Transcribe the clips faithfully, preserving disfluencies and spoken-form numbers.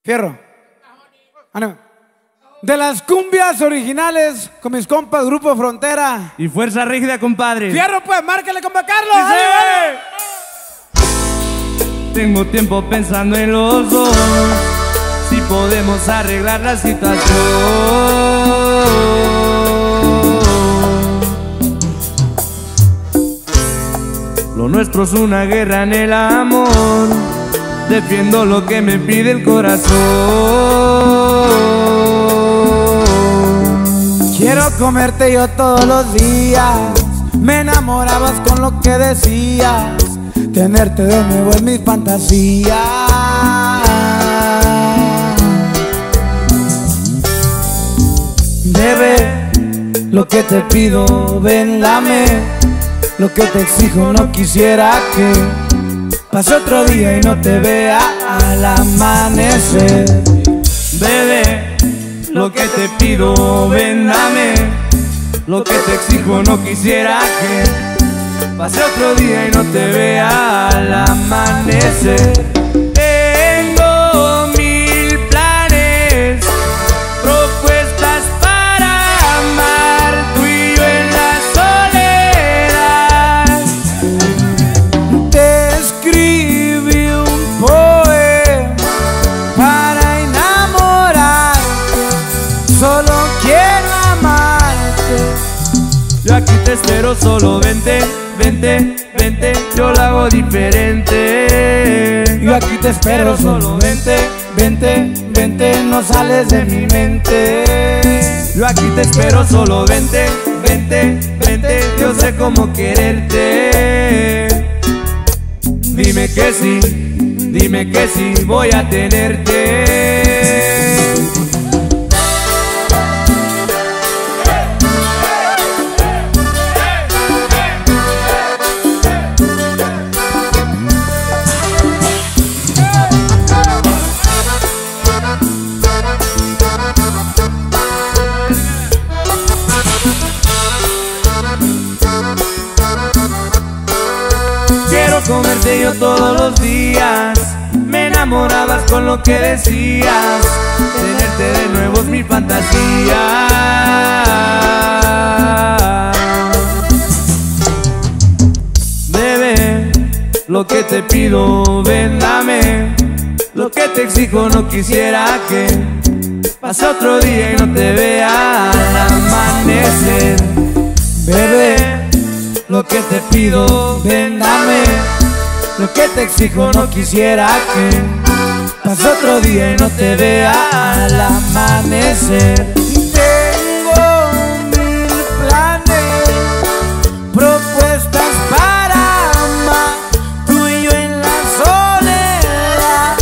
Fierro. Ah, no. De las cumbias originales con mis compas Grupo Frontera. Y Fuerza Rígida, compadre. Fierro, pues, márcale, compa Carlos. ¡Sí, sí! Tengo tiempo pensando en los dos, si podemos arreglar la situación. Lo nuestro es una guerra en el amor, defiendo lo que me pide el corazón. Quiero comerte yo todos los días, me enamorabas con lo que decías, tenerte de nuevo es mi fantasía. Bebé, lo que te pido, ven, dame. Lo que te exijo, no quisiera que pase otro día y no te vea al amanecer. Bebé, lo que te pido, ven, dame. Lo que te exijo, no quisiera que pase otro día y no te vea al amanecer. Tengo mil planes, propuestas para amar, tú y yo en la soledad. Te escribí un poema para enamorarte, solo quiero amarte. Yo aquí te espero, solo vente, vente, vente, yo lo hago diferente. Yo aquí te espero, solo vente, vente, vente, no sales de mi mente. Yo aquí te espero, solo vente, vente, vente, yo sé cómo quererte. Dime que sí, dime que sí, voy a tenerte. Quiero comerte yo todos los días, me enamorabas con lo que decías, tenerte de nuevo es mi fantasía. Bebé, lo que te pido, ven, dame. Lo que te exijo, no quisiera que pase otro día y no te vea al amanecer. Bebé, lo que te pido, ven, dame. Lo que te exijo, no quisiera que pase otro día y no te vea al amanecer. Tengo mil planes, propuestas para amar, tú y yo en la soledad.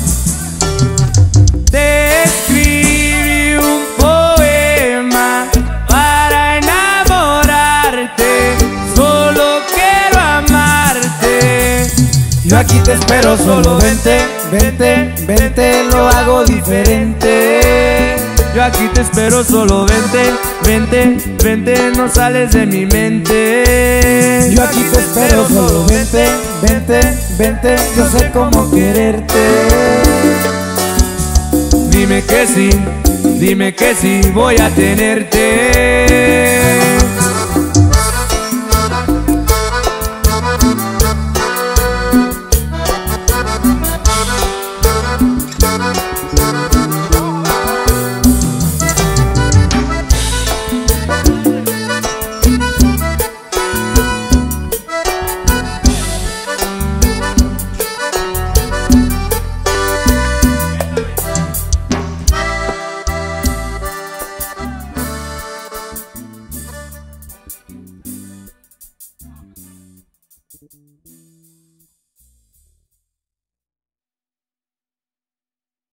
Te escribí un poema para enamorarte, solo quiero amarte. Yo aquí te espero, solo vente, vente, vente, lo hago diferente. Yo aquí te espero, solo vente, vente, vente, no sales de mi mente. Yo aquí te espero, solo vente, vente, vente, yo sé cómo quererte. Dime que sí, dime que sí, voy a tenerte.